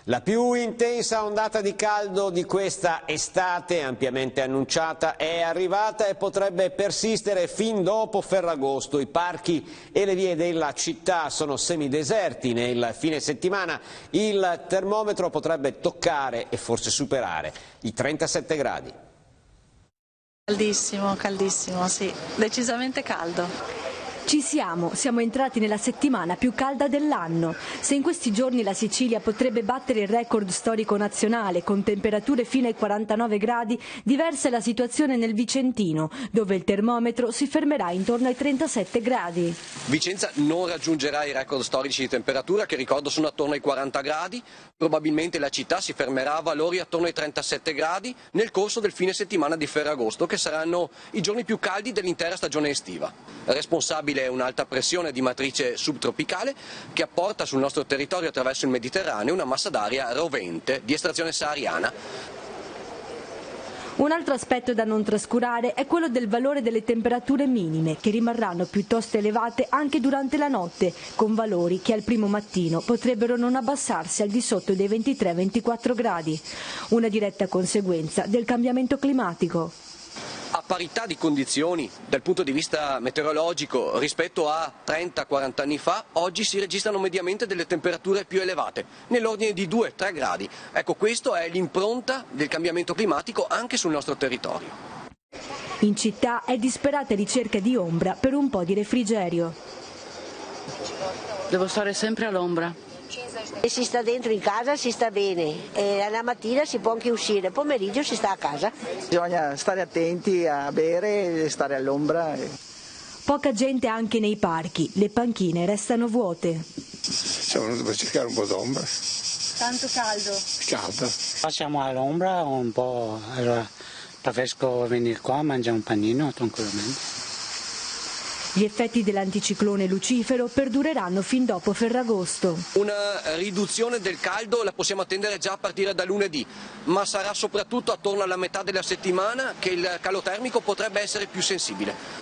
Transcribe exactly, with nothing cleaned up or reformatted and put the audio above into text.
La più intensa ondata di caldo di questa estate, ampiamente annunciata, è arrivata e potrebbe persistere fin dopo Ferragosto. I parchi e le vie della città sono semideserti. Nel fine settimana il termometro potrebbe toccare e forse superare i trentasette gradi. Caldissimo, caldissimo, sì, decisamente caldo. Ci siamo, siamo entrati nella settimana più calda dell'anno. Se in questi giorni la Sicilia potrebbe battere il record storico nazionale con temperature fino ai quarantanove gradi, diversa è la situazione nel Vicentino, dove il termometro si fermerà intorno ai trentasette gradi. Vicenza non raggiungerà i record storici di temperatura, che ricordo sono attorno ai quaranta gradi, probabilmente la città si fermerà a valori attorno ai trentasette gradi nel corso del fine settimana di Ferragosto, che saranno i giorni più caldi dell'intera stagione estiva. Responsabile è un'alta pressione di matrice subtropicale che apporta sul nostro territorio attraverso il Mediterraneo una massa d'aria rovente di estrazione sahariana. Un altro aspetto da non trascurare è quello del valore delle temperature minime, che rimarranno piuttosto elevate anche durante la notte, con valori che al primo mattino potrebbero non abbassarsi al di sotto dei ventitré ventiquattro gradi, una diretta conseguenza del cambiamento climatico. A parità di condizioni dal punto di vista meteorologico rispetto a trenta quaranta anni fa, oggi si registrano mediamente delle temperature più elevate, nell'ordine di due tre gradi. Ecco, questo è l'impronta del cambiamento climatico anche sul nostro territorio. In città è disperata ricerca di ombra per un po' di refrigerio. Devo stare sempre all'ombra. Se si sta dentro in casa si sta bene, e la mattina si può anche uscire, pomeriggio si sta a casa. Bisogna stare attenti a bere e stare all'ombra. Poca gente anche nei parchi, le panchine restano vuote. Siamo venuti per cercare un po' d'ombra. Tanto caldo? Caldo. Siamo all'ombra un po', allora preferisco venire qua a mangiare un panino tranquillamente. Gli effetti dell'anticiclone Lucifero perdureranno fin dopo Ferragosto. Una riduzione del caldo la possiamo attendere già a partire da lunedì, ma sarà soprattutto attorno alla metà della settimana che il calo termico potrebbe essere più sensibile.